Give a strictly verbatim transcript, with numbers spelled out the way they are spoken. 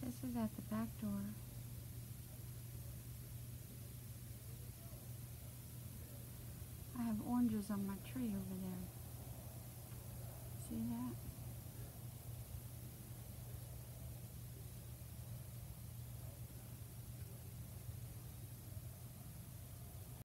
This is at the back door. I have oranges on my tree over there. See that?